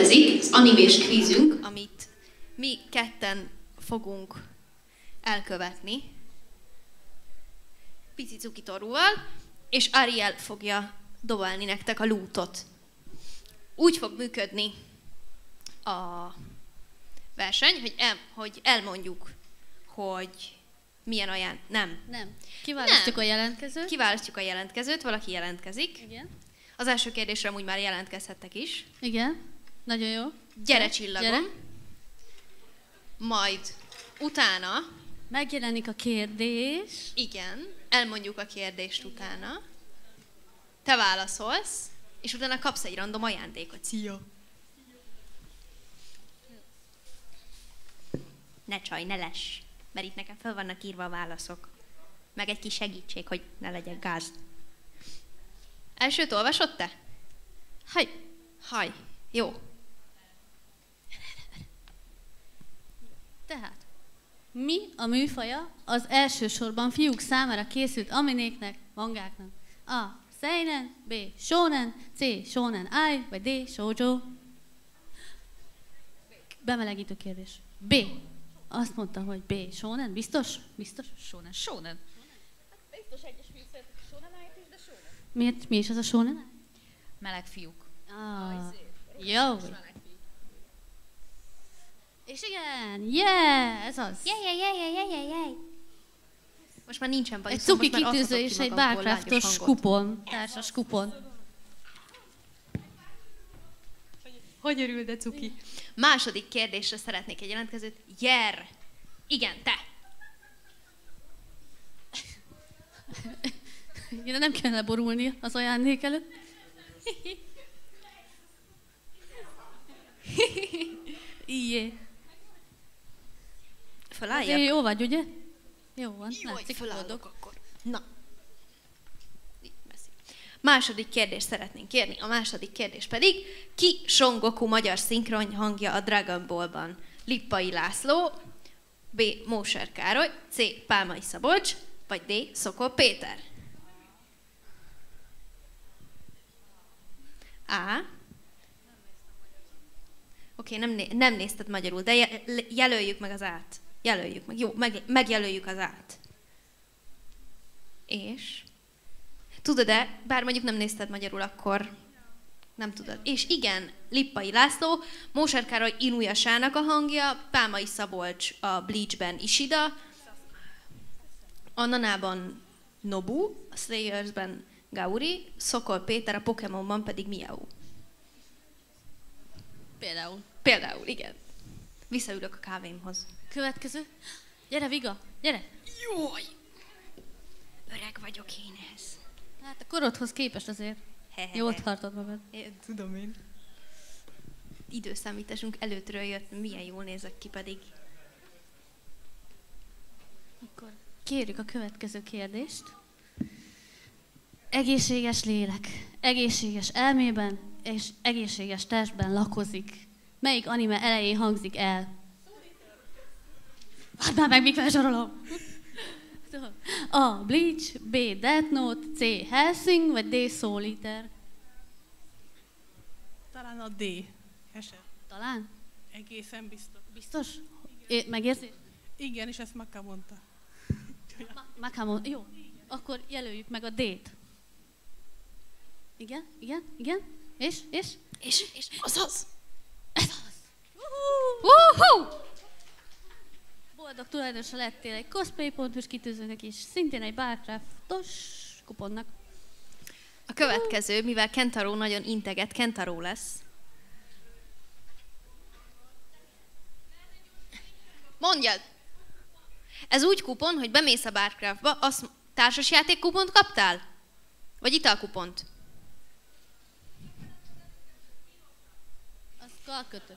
Következik az animés kvízünk, amit mi ketten fogunk elkövetni. Pici Cuki Torúval, és Ariel fogja dobálni nektek a lootot. Úgy fog működni a verseny, hogy elmondjuk, hogy milyen Nem. Kiválasztjuk a jelentkezőt. Kiválasztjuk a jelentkezőt, valaki jelentkezik. Igen. Az első kérdésre amúgy már jelentkezhettek is. Igen. Nagyon jó. Gyere csillagom. Gyere. Majd utána... Megjelenik a kérdés. Igen, elmondjuk a kérdést utána. Te válaszolsz, és utána kapsz egy random ajándékot. Szia! Ne csaj, ne less, mert itt nekem fel vannak írva a válaszok. Meg egy kis segítség, hogy ne legyek gáz. Elsőt olvasod te? Haj. Jó. Tehát, mi a műfaja az elsősorban fiúk számára készült animéknek, mangáknak? A. Seinen, B. Shonen, C. Shonen Ai, vagy D. Shoujo? Bemelegítő kérdés. B. Azt mondta, hogy B. Shonen, biztos? Biztos? Shonen. Biztos egyes fiúk szeretik a Shonen Ai-t is, de Shonen. Miért? Mi is az a Shonen Ai? Meleg fiúk. Jó. És igen, ez az. Jaj. Most már nincsen baj. Egy cuki kitűző és egy Barcraftos kupon, társas kupon. Hogy örül, de cuki. Második kérdésre szeretnék egy jelentkezőt. Jer! Igen, te! Ide nem kellene borulni az ajándék előtt. Ijjé. Felállják? Jó vagy, ugye? Jó van, Jó, látszik, felállok boldog. akkor. Na. Itt messzi. Második kérdést szeretnénk kérni. A második kérdés pedig, ki Son Goku magyar szinkron hangja a Dragon Ball-ban? Lippai László, B. Móser Károly, C. Pálmai Szabolcs, vagy D. Szokol Péter? A. Oké, nem nézted magyarul, de jelöljük meg az át. Jelöljük meg. Jó, megjelöljük az át. És? Tudod-e, bár mondjuk nem nézted magyarul, akkor nem tudod. És igen, Lippai László, Móser Károly Inuyasának a hangja, Pálmai Szabolcs a Bleachben Ishida, a Nanában Nobu, a Slayersben Gauri, Szokol Péter, a Pokémonban pedig Miau. Például, igen. Visszaülök a kávémhoz. Következő. Gyere, Viga, gyere. Jaj! Öreg vagyok én ez. Hát a korodhoz képest azért jól tartod magad. Tudom én. Időszámításunk előttről jött, milyen jól nézek ki pedig. Akkor kérjük a következő kérdést. Egészséges lélek, egészséges elmében és egészséges testben lakozik. Melyik anime elején hangzik el? Várd már meg, míg felsorolom. A. Bleach, B. Death Note, C. Hellsing, vagy D. Soul Eater? Talán a D. Eset. Talán? Egészen biztos. Biztos? Megérzi? Igen, és ezt Maka mondta. Makamon. Jó. Akkor jelöljük meg a D-t. Igen. És? Azaz! Ez az! Woohoo! Boldog tulajdonosa lettél egy cosplay pontos kitűzőnek és szintén egy Barcraftos kuponnak. A következő, mivel Kentaro nagyon integet, Kentaro lesz. Mondjad! Ez úgy kupon, hogy bemész a Barcraftba, társasjáték kupont kaptál? Vagy italkupont? Az karkötő.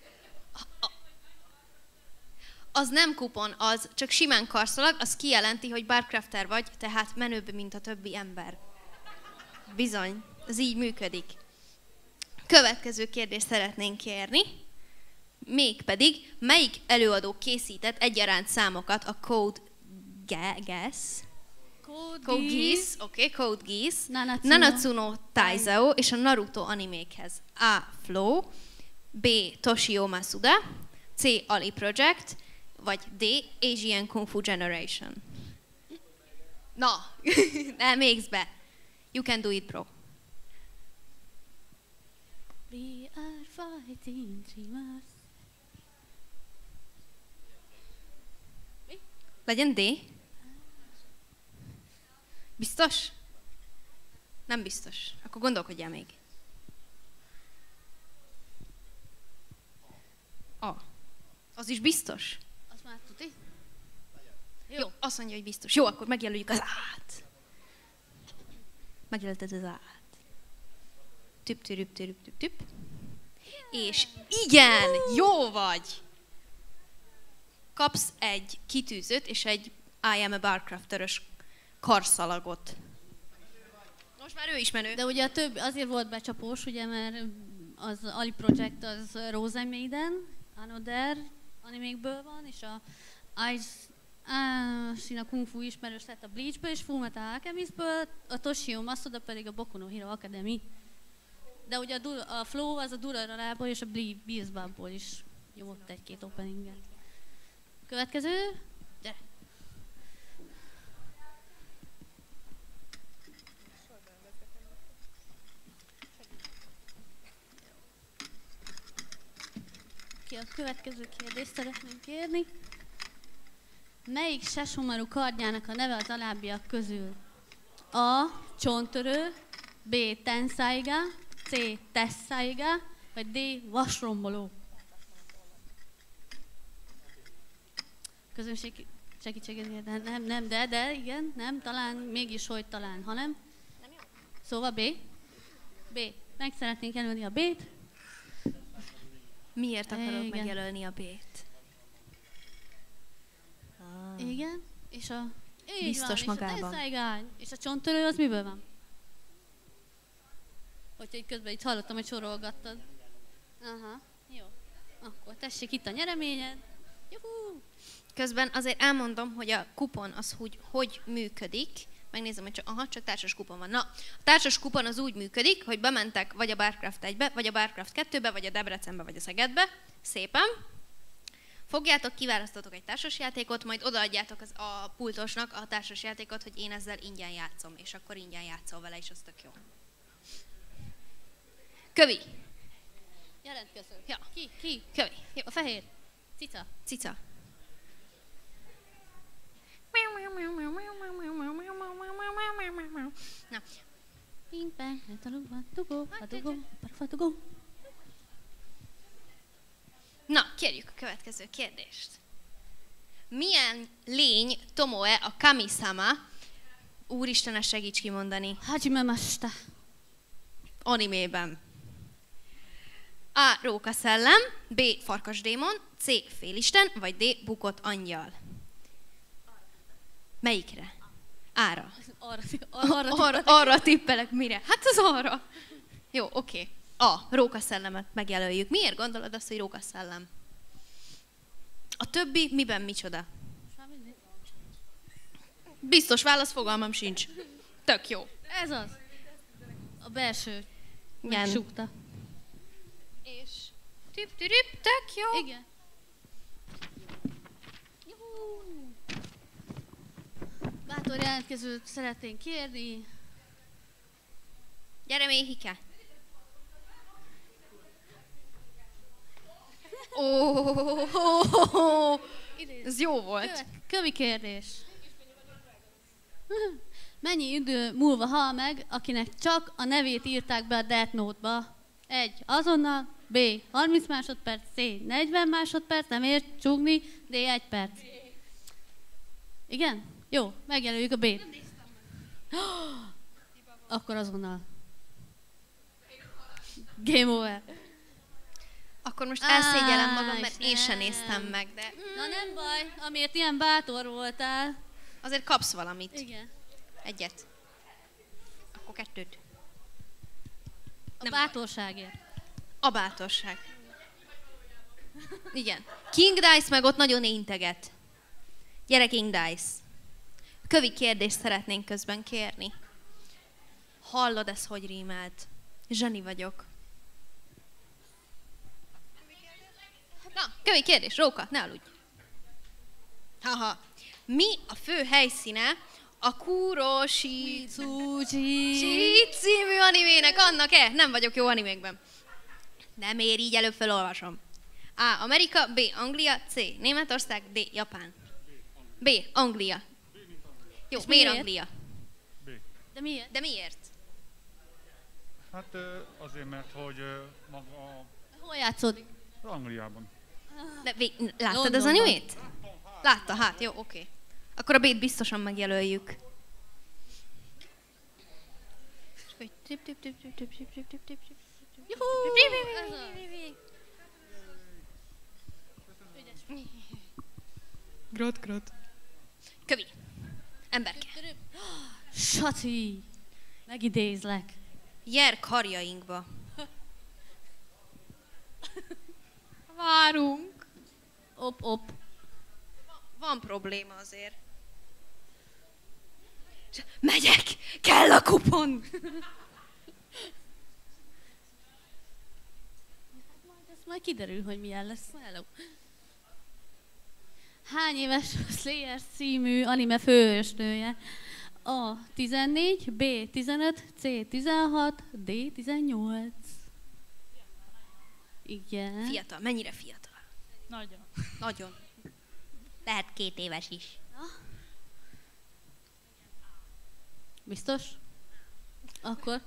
Az nem kupon, az csak simán karszalag, az kijelenti, hogy Barcrafter vagy, tehát menőbb, mint a többi ember. Bizony, ez így működik. Következő kérdést szeretnénk kérni, mégpedig, melyik előadó készített egyaránt számokat a Code Geass, Code Geass, Nanatsu no Taizao és a Naruto animékhez? A. Flow, B. Toshio Masuda, C. Ali Project, vagy D. Asian Kung Fu Generation. Na, nem égsz be. You can do it, bro. We are fighting dreamers. Legyen D? Biztos? Nem biztos. Akkor gondolkodjál még. A. Az is biztos? Azt már tuti? Jó, azt mondja, hogy biztos. Jó, akkor megjelöljük az A-t. Megjelölted az A-t. Tüp. És igen, jó vagy! Kapsz egy kitűzőt és egy I am a Barcrafter-ös karszalagot. Most már ő is menő. De ugye a több azért volt becsapós, ugye, mert az Ali Project az Rose Maiden, Another animékből van, és a Sina Kung Fu ismerős lett a Bleachből, és Fullmetal Alchemistből, a Toshio Masuda pedig a Boku no Hero Academy. De ugye a Flow az a Durarara-ból és a Beelzebubból is nyomott egy-két openinget. Következő, gyere! Ki a következő kérdést szeretném kérni? Melyik Sesshomaru kardjának a neve az alábbiak közül? A. Csonttörő, B. Tensaiga, C. Tessaiga, vagy D. Vasromboló? Közönség segítséget, de igen, nem, talán mégis, hogy talán, hanem. Szóval B. B. Meg szeretnénk jelölni a B-t. Miért akarod Igen. megjelölni a B-t? Igen, és a... Így Biztos van, magában. És a tensaigány, és a csonttörő az miből van? Hogyha így közben itt hallottam, hogy sorolgattad. Aha, jó. Akkor tessék itt a nyereményed. Juhú! Közben azért elmondom, hogy a kupon az hogy működik. Megnézem, hogy csak társas kupon van. Na, a társas kupon az úgy működik, hogy bementek vagy a Barcraft 1-be, vagy a Barcraft 2-be, vagy a Debrecenbe, vagy a Szegedbe. Szépen. Fogjátok, kiválasztotok egy társasjátékot, majd odaadjátok a pultosnak a társasjátékot, hogy én ezzel ingyen játszom, és akkor ingyen játszol vele, és az tök jó. Kövi. Jelentkező. Ja. Ki? Kövi. Jó. A fehér. Cica. Cica. Na, Ping pong, metalúva, dugó, a dugó, parfa dugó. na, kérjük a következő kérdést. Milyen lény Tomoe a Kami-sama? Úristen, segíts kimondani. Hajime Masta. Animében. A. Rókaszellem, B. Farkasdémon, C. Félisten, vagy D. Bukott angyal. Melyikre? Ára. Arra tippelek, mire? Hát az arra. Jó, oké. A. Rókaszellemet megjelöljük. Miért gondolod azt, hogy rókaszellem? A többi miben micsoda? Biztos válasz, fogalmam sincs. Tök jó. Ez az. A belső. Igen. Megsúgta. És tip, tök jó. Igen. Juhú. Bátor jelentkezőt szeretnénk kérni. Gyere, Méhike. Ó, ez jó volt. Kövi kérdés. Mennyi idő múlva hal meg, akinek csak a nevét írták be a Death Note-ba? 1. Azonnal, B. 30 másodperc, C. 40 másodperc, nem ért csúgni, D. 1 perc. Igen? Jó, megjelöljük a B-t. Akkor azonnal. Game over. Akkor most elszégyellem magam, mert én sem néztem meg, de Na nem baj, amiért ilyen bátor voltál. azért kapsz valamit. Igen. Egyet. Akkor 2. A Nem bátorságért. A bátorság. Igen. King Dice meg ott nagyon integet. Gyere, King Dice. Kövi kérdést szeretnénk közben kérni. Hallod, ez hogy rímelt? Zseni vagyok. Kövi kérdés, Róka, ne aludj. Haha. Mi a fő helyszíne a Kuroshi című animének? Annak-e? Nem vagyok jó animékben. Nem ér, így előbb felolvasom. A. Amerika, B. Anglia, C. Németország, D. Japán. B. Anglia. Jó, miért miért? Anglia? De miért? De miért? Hát azért, mert hogy maga Hol játszódik? Angliában. De láttad az Londonban. animét? Látta, hát jó, oké. Akkor a B-t biztosan megjelöljük. Grot. Kövi. Emberke. Saci! Megidézlek. Jer karjainkba. Várunk. Op. Van probléma azért. Megyek! Kell a kupon! Ez majd kiderül, hogy milyen lesz. Hello. Hány éves a Slayer című anime főhősnője? A. 14, B. 15, C. 16, D. 18. Igen. Fiatal. Mennyire fiatal? Nagyon. Nagyon. Lehet 2 éves is. Biztos? Akkor?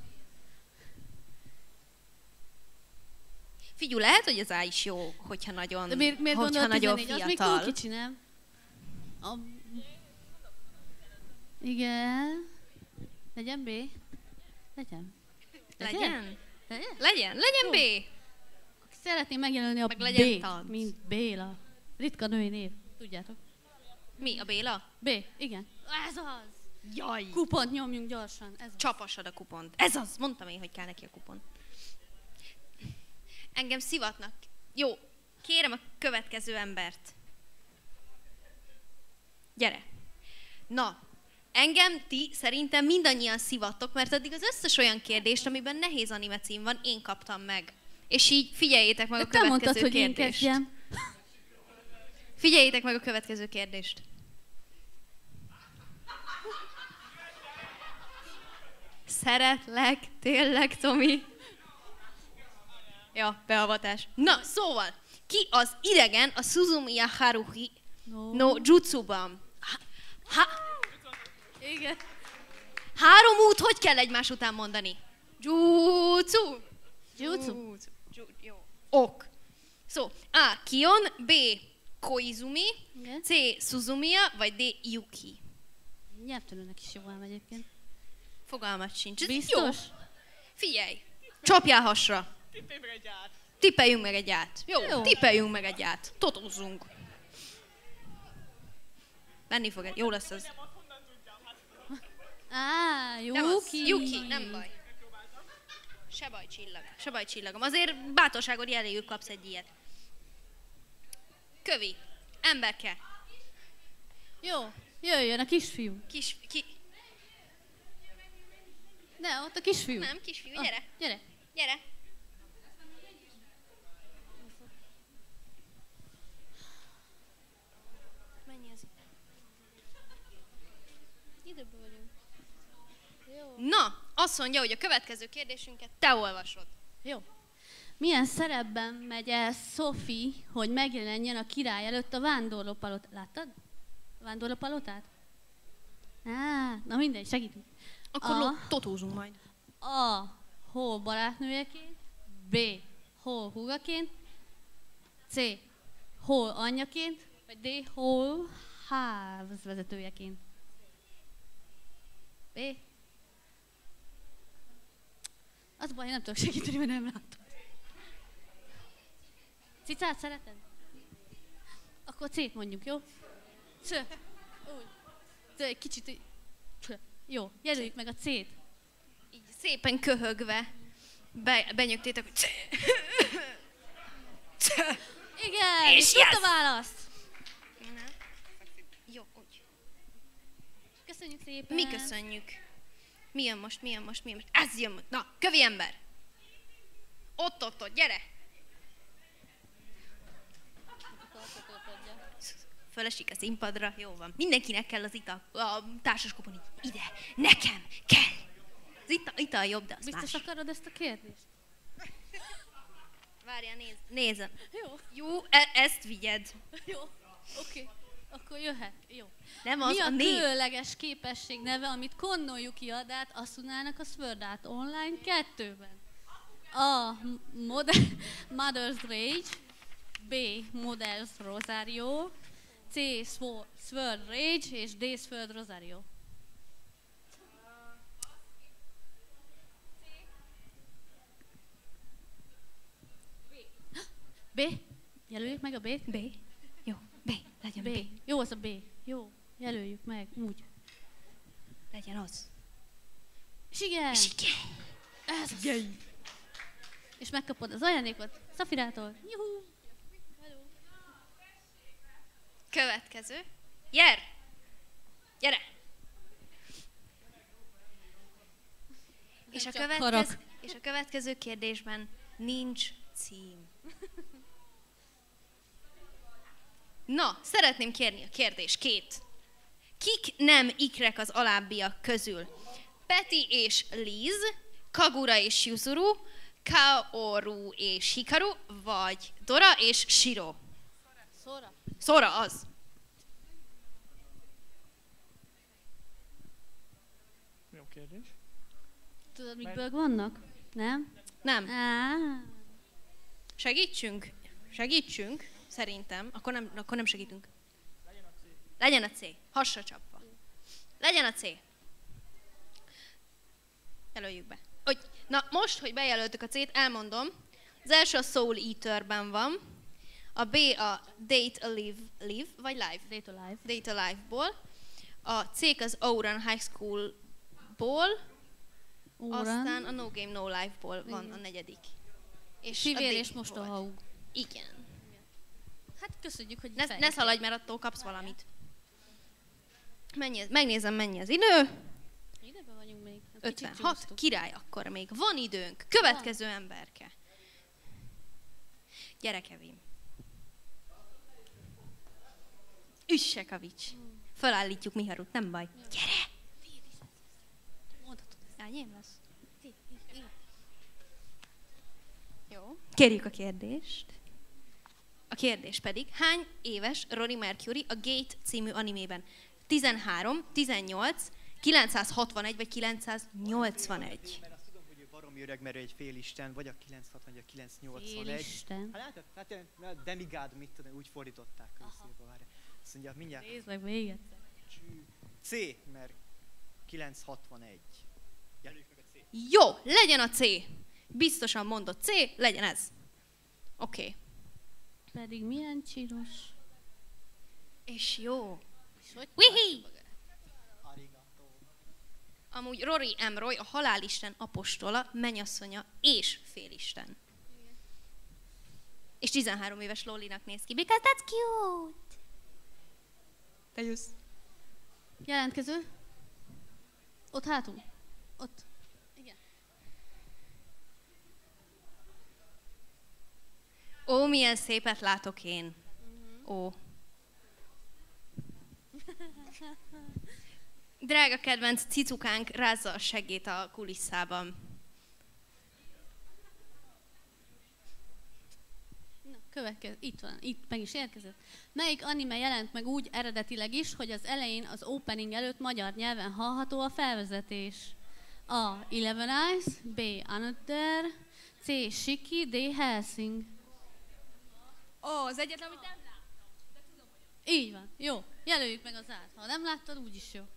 Figyú, lehet, hogy az A is jó, hogyha nagyon, De miért hogyha gondolod nagyon 14? Az még fiatal. túl kicsi, nem? Igen. Legyen B? Legyen. Legyen? Legyen? Legyen B! Szeretném megjelölni a Meg legyen B, tánc. mint Béla. Ritka női név, tudjátok. Mi, a Béla? B, igen. Ez az! Jaj! Kupont nyomjunk gyorsan. Ez az. Csapasod a kupont. Ez az! Mondtam én, hogy kell neki a kupon. Engem szivatnak. Jó, kérem a következő embert. Gyere. Na, engem ti szerintem mindannyian szivattok, mert addig az összes olyan kérdést, amiben nehéz anime cím van, én kaptam meg. És így figyeljétek meg De a te következő mondtad, hogy én kérdést. kezdjem. Figyeljétek meg a következő kérdést. Szeretlek, tényleg, Tomi? Ja, beavatás. Na, szóval, ki az idegen a Suzumiya Haruhi no Jutsuban? Igen. 3 út hogy kell egymás után mondani? Jutsu. Jutsu. Jó. Ok. Szó, A. Kion, B. Koizumi, Igen. C. Suzumiya, vagy D. Yuki. Nyelvtanulnak is jól ám egyébként. Fogalmat sincs. Ez Biztos? Jó. Figyelj, csapjál hasra. Tippeljünk meg egy át. Jó, Jó. tippeljünk meg egy át. Totózzunk. Menni fog, jó lesz az. Yuki. Nem az. Yuki, nem baj. Se baj csillagom. Azért bátorságot jeléjük kapsz egy ilyet. Kövi, emberke, Jó, jöjjön a kisfiú. Ne, ott a kisfiú. Nem, kisfiú, gyere. Gyere. Gyere. Mennyi az? Időben vagyunk. Jó. Na, azt mondja, hogy a következő kérdésünket te olvasod. Jó. Milyen szerepben megy el Sophie, hogy megjelenjen a király előtt a vándorlópalotát? Láttad? A vándorlópalotát? Na mindegy, segítünk. Akkor totózunk majd. A. Hol barátnőjeként, B. Hol húgaként, C. Hol anyjaként, vagy D. Hol házvezetőjeként. B. Az baj, nem tudok segíteni, mert nem látom. Cicát szereted? Akkor C-t mondjuk, jó? C. Úgy. C, egy kicsit így. Jó, jelöljük meg a C-t. Így szépen köhögve benyögtétek, hogy Igen, És és tudta yes! választ. Jó, úgy. Köszönjük szépen. Mi köszönjük. Mi jön most? Ez jön most. Na, kövi ember. Ott, gyere. fölesik a színpadra, jó van. Mindenkinek kell az ital, a társas kupon így, ide, nekem kell. Az ital jobb, de az Biztos más. akarod ezt a kérdést? Várjál, nézem. Jó. Jó, ezt vigyed. Jó. Oké. Akkor jöhet. Jó. Nem az Mi a a név. különleges képesség neve, amit Konnó Yuki ad át Asunának a Sword Art Online 2-ben? A. Mother's Rage. B. Mother's Rosario. C. Sword Rage. És D. Sword Rosario. B. Jelöljük meg a B-t? B. Jó, B. Legyen B. B. Jó, az a B. Jó. Jelöljük meg. Úgy. Legyen az. És igen! És igen. Ez az. És megkapod az ajándékot Szafirától. Juhú! Következő. Gyere! És a következő kérdésben nincs cím. Na, szeretném kérni a kérdés 2. Kik nem ikrek az alábbiak közül? Peti és Liz, Kagura és Yuzuru, Kaoru és Hikaru, vagy Dora és Shiro? Szóra. Sora az. Jó kérdés. Tudod, mikből vannak? Nem? Nem. Á. Segítsünk, szerintem. Akkor nem segítünk. Legyen a C. Hasra csapva. Legyen a C. Jelöljük be. Na, most, hogy bejelöltük a C-t, elmondom. Az első a Soul Eaterben van. A B a Date a Live, vagy Live? Date Alive. Date a Live-ból. A C az Ouran High School-ból. Aztán a No Game No Life-ból van a negyedik. És Fivér a D és mostohaug. Igen. Hát köszönjük, hogy Ne szaladj, mert attól kapsz valamit. Megnézem, mennyi az idő. Ideben vagyunk még. 56, király, akkor még van időnk. Következő emberke. Gyere, Kevin. Üssekavics. Fölállítjuk Miharut, nem baj. Gyere! Enyém lesz. Jó. Kérjük a kérdést. A kérdés pedig, hány éves Rory Mercury a Gate című animében? 13, 18, 961 vagy 981? Mert azt tudom, hogy ő baromi öreg, mert ő egy félisten, vagy a 960, vagy a 981. Félisten. Hát látod, hát demigád, mit tudom, úgy fordították közszépen, várj. Azt mondja, mindjárt. Nézd meg még egyszer. C, mert 961. Jelöljük meg a C. Jó, legyen a C. Biztosan mondott C, legyen ez. Oké. Pedig milyen csinos. És jó. És hogy Wihi! Arigato. Amúgy Rory M. Roy a halálisten apostola, mennyasszonya és félisten. És 13 éves Lolinak néz ki. Because that's cute. Te jössz. Jelentkező? Ott hátul. Ott. Igen. Ó, milyen szépet látok én. Ó. Drága kedvenc cicukánk rázza a segét a kulisszában. Na, következő. Itt van. Itt meg is érkezett. Melyik anime jelent meg úgy eredetileg is, hogy az elején az opening előtt magyar nyelven hallható a felvezetés? A. Eleven Eyes, B. Another, C. Shiki, D. Helsing. Az egyetlen, amit nem láttam. Így van. Jó. Jelöljük meg az át. Ha nem láttad, úgyis jó.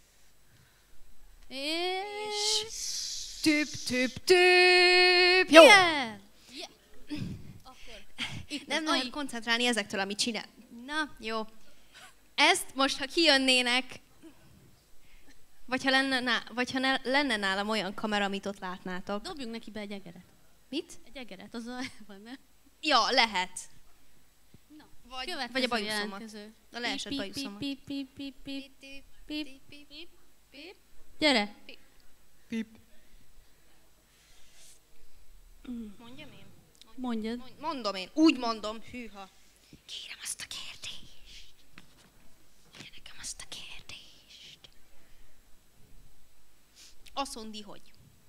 És... Tüp. Jó. Igen! Yeah. Akkor itt Nem az lehet AI. koncentrálni ezekről, amit csinál. Na, jó. Ezt most, ha kijönnének, vagy ha lenne nálam olyan kamera, amit ott látnátok. Dobjunk neki be egy egeret. Mit? Egy egeret, az a van, nem? Ja, lehet. Na, Vagy következő a bajuszomat. jelentkező. Na, leesett Pip, bajuszomat. pip, pip, pip, pip, pip, pip, pip. Gyere! Pip. Mondjam én? Mondjad. Mondom én. Úgy mondom. Hűha. Kérem azt a kérdést. azt a kérdést. Azt mondi, hogy.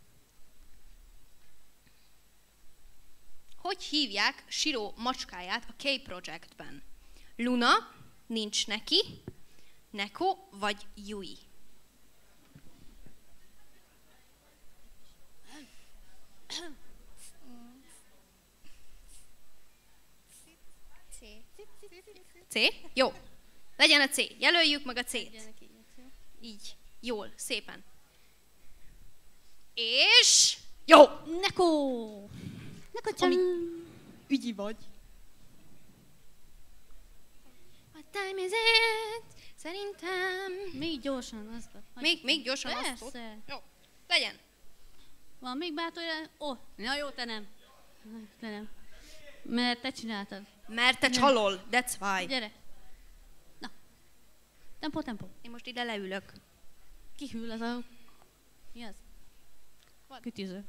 Hogy hívják Shiro macskáját a K-Projectben? Luna, nincs neki, Neko vagy Yui? C? Jó. Legyen a C. Jelöljük meg a C-t. Így. Jól. Szépen. És... Jó! Neko! Neko-chan! Ügyi vagy. What time is it? Szerintem... Még gyorsan azt. Még gyorsan azt. Persze. Jó. Legyen. Van még bátor? Na jó, te nem. Te nem. Mert te csináltad. Mert te csalol. That's why. Gyere. Na. Tempó. Én most ide leülök. Ki hűl az a... Mi az? Kütűző.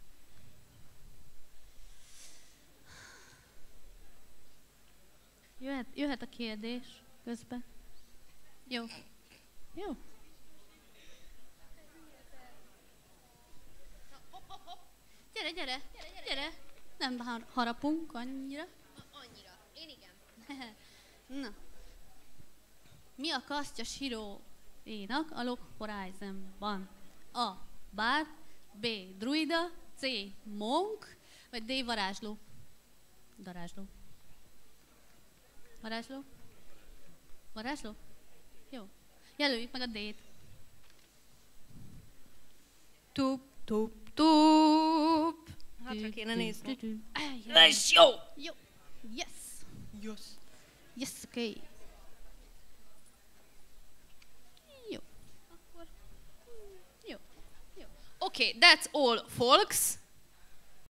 Jöhet a kérdés közben. Jó. Gyere. Nem harapunk annyira. Annyira. Én igen. Na. Mi a kasztja Shiro-énak a Log Horizonban? A. Bard, B. Druida, C. Monk, vagy D. Varázsló? Varázsló? Jó. Jelöljük meg a D-t. Tup. Hátra kéne nézni. És jó! Yes. Yes, okay. Jó. Okay, that's all, folks.